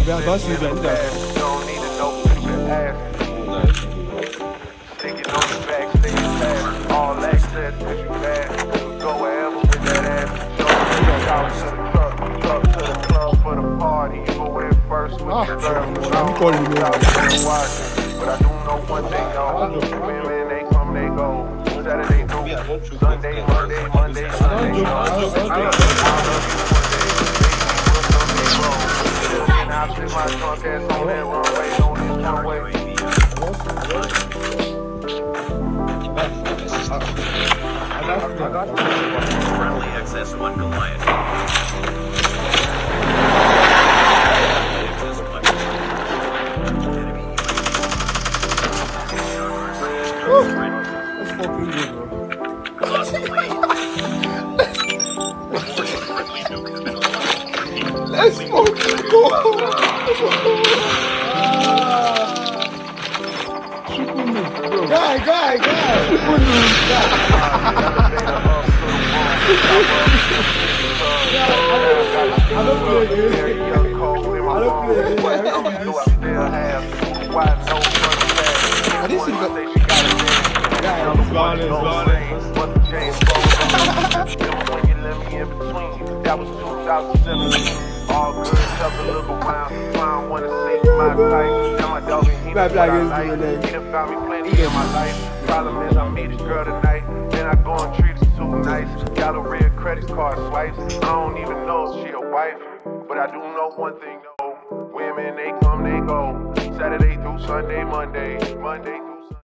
Don't need to know who to ask. Sticking on the back, stay fast. All access, cause you bad. Go wherever with that ass. Out to the truck to the club for the party. You go in first with your girl. But I do know one thing, though. Women, they come, they go. Saturday through Sunday, Monday, Sunday. I sit my drunk ass on that runway, on this runway. Friendly XS1 Goliath. That's fucking good, bro. Let's fucking go! Guy! I don't play good. I didn't see that. It's gone. That was 2017. All good, tough a little clown wanna see my type. Now my dog and he done found me plenty in my life. Problem is I meet a girl tonight, then I go and treat her too nice. Got a real credit card swipes. I don't even know if she a wife, but I do know one thing though. Women, they come, they go. Saturday through Sunday, Monday